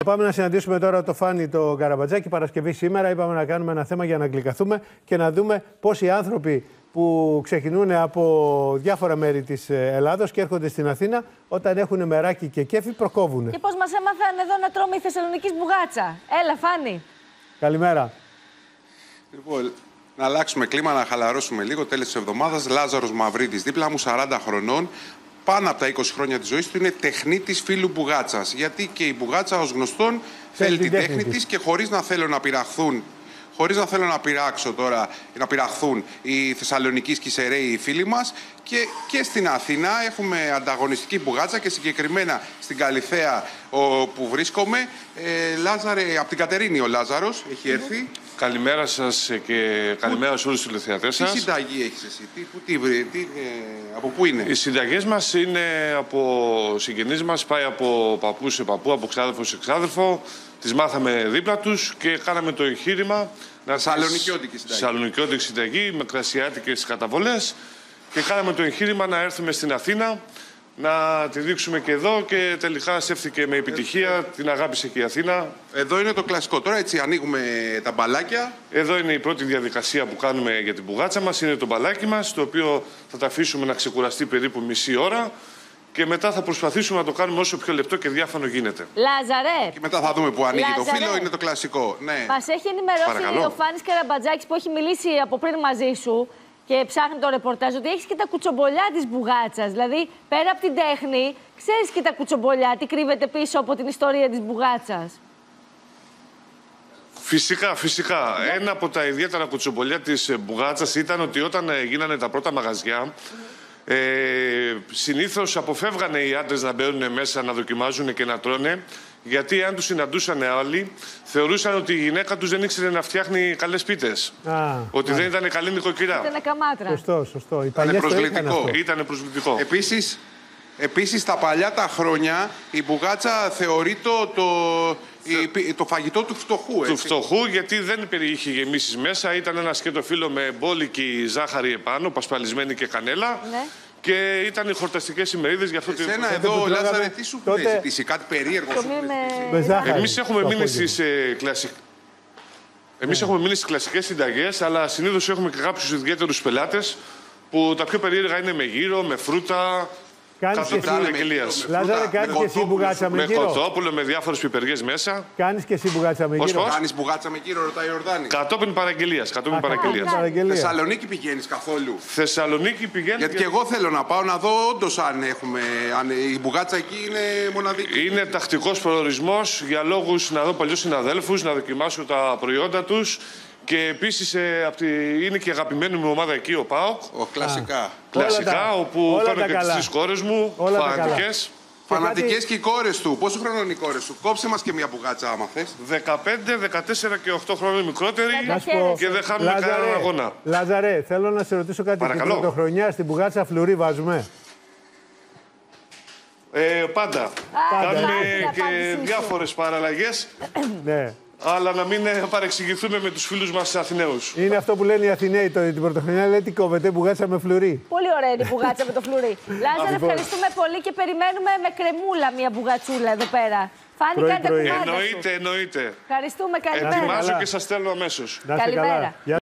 Πάμε να συναντήσουμε τώρα το Φάνη το Καραμπατζάκη. Παρασκευή σήμερα είπαμε να κάνουμε ένα θέμα για να γλυκαθούμε και να δούμε πώς οι άνθρωποι που ξεκινούν από διάφορα μέρη της Ελλάδος και έρχονται στην Αθήνα, όταν έχουν μεράκι και κέφι, προκόβουν. Και πώς μας έμαθαν εδώ να τρώμε η Θεσσαλονικής μπουγάτσα. Έλα, Φάνη. Καλημέρα. Λοιπόν, να αλλάξουμε κλίμα, να χαλαρώσουμε λίγο. Τέλος της εβδομάδας, Λάζαρος Μαυρίδης, δίπλα μου, 40 χρονών. Πάνω από τα 20 χρόνια της ζωής του είναι τεχνίτης φίλου μπουγάτσας. Γιατί και η μπουγάτσα, ως γνωστόν, θέλει την τέχνη της και χωρίς να θέλω να πειραχθούν. Χωρίς να θέλω να πειράξω τώρα, να πειραχθούν οι Θεσσαλονικείς και οι Σεραίοι οι φίλοι μας, και στην Αθήνα έχουμε ανταγωνιστική μπουγάτσα και συγκεκριμένα στην Καλιθέα που βρίσκομαι. Λάζαρε, από την Κατερίνη ο Λάζαρος έχει έρθει. Καλημέρα σας και καλημέρα σε όλους τους τηλεθεατές σας. Τι συνταγή έχεις εσύ, από πού είναι? Οι συνταγές μας είναι από συγγενείς μας, πάει από παππού σε παππού, από ξάδερφο σε ξάδερφο. Τις μάθαμε δίπλα τους και κάναμε το εγχείρημα. Σαλονικιώτικη συνταγή με κρασιάτικες καταβολές. Και κάναμε το εγχείρημα να έρθουμε στην Αθήνα, να τη δείξουμε και εδώ και τελικά στέφθηκε με επιτυχία, την αγάπησε και η Αθήνα. Εδώ είναι το κλασικό. Τώρα έτσι ανοίγουμε τα μπαλάκια. Εδώ είναι η πρώτη διαδικασία που κάνουμε για την μπουγάτσα μας, είναι το μπαλάκι μας, το οποίο θα τα αφήσουμε να ξεκουραστεί περίπου μισή ώρα και μετά θα προσπαθήσουμε να το κάνουμε όσο πιο λεπτό και διάφανο γίνεται. Λάζαρε. Και μετά θα δούμε που ανοίγει το φύλλο, είναι το κλασικό. Ναι. Μας έχει ενημερώσει ο Φάνης Καραμπατζάκης που έχει μιλήσει από πριν μαζί σου και ψάχνει το ρεπορτάζ ότι έχεις και τα κουτσομπολιά της μπουγάτσας. Δηλαδή, πέρα από την τέχνη, ξέρεις και τα κουτσομπολιά, τι κρύβεται πίσω από την ιστορία της μπουγάτσας. Φυσικά. Ένα από τα ιδιαίτερα κουτσομπολιά της μπουγάτσας ήταν ότι όταν γίνανε τα πρώτα μαγαζιά, συνήθως αποφεύγανε οι άντρες να μπαίνουν μέσα, να δοκιμάζουν και να τρώνε, γιατί αν τους συναντούσαν άλλοι, θεωρούσαν ότι η γυναίκα τους δεν ήξερε να φτιάχνει καλές πίτες. Ότι δεν ήταν καλή νοικοκυρά. Ήταν καμάτρα. Σωστό. Ήτανε προσβλητικό. Επίσης, τα παλιά τα χρόνια, η μπουγάτσα θεωρεί το φαγητό του φτωχού. Του φτωχού, γιατί δεν περιείχε γεμίσεις μέσα. Ήταν ένα σκέτο φύλλο με μπόλικη ζάχαρη επάνω, πασπαλισμένη και κανέλα. Ναι. Και ήταν οι χορταστικές ημερίδες για αυτό το... Εσένα εδώ, Λάζαρε, τι σου έχει ζητήσει, κάτι περίεργο σου έχει? Εμείς έχουμε μείνει στις έχουμε μείνει στις κλασικές συνταγές, αλλά συνήθως έχουμε και κάποιους ιδιαίτερους πελάτες που τα πιο περίεργα είναι με γύρο, με φρούτα. Λάζαρε, κάνεις και εσύ μπουγάτσα με γύρο? Με κοτόπουλο, με διάφορες πιπεριές μέσα. Κάνεις και εσύ μπουγάτσα με γύρο? Κάνεις μπουγάτσα με γύρο, ρωτάει ο Ιορδάνης. Κατόπιν παραγγελίας. Θεσσαλονίκη πηγαίνεις καθόλου? Θεσσαλονίκη πηγαίνω. Γιατί και εγώ θέλω να πάω να δω όντως αν η μπουγάτσα εκεί είναι μοναδική. Είναι τακτικός προορισμός για λόγους να δω παλιούς συναδέλφους, να δοκιμάσω τα προϊόντα τους. Και επίσης είναι και αγαπημένη μου ομάδα εκεί, ο ΠΑΟΚ. Κλασικά, όπου παίρνω και τις τρεις κόρες μου, φανατικές. Φανατικές και οι κόρες του. Πόσο χρόνο είναι οι κόρες του? Κόψε μας και μια μπουγάτσα άμα θες. 15, 14 και 8 χρόνια μικρότεροι και δεν χάνουμε κανέναν αγώνα. Λάζαρε, θέλω να σε ρωτήσω κάτι. Την πρωτοχρονιά στην μπουγάτσα φλουρί βάζουμε? Πάντα. Κάνουμε και διάφορες παραλλαγές. Ναι. Αλλά να μην παρεξηγηθούμε με τους φίλους μας Αθηναίους. Είναι αυτό που λένε οι Αθηναίοι την πρωτοχρονιά, λέει τι κόβεται, μπουγάτσα με φλουρί. Πολύ ωραία είναι η μπουγάτσα με το φλουρί. Λάζαρε, ευχαριστούμε πολύ και περιμένουμε με κρεμούλα μια μπουγατσούλα εδώ πέρα. Φάνη, κάντε κουμάντα σου. Εννοείται. Ευχαριστούμε, καλημέρα. Ετοιμάζω και σας στέλνω αμέσως. Καλημέρα.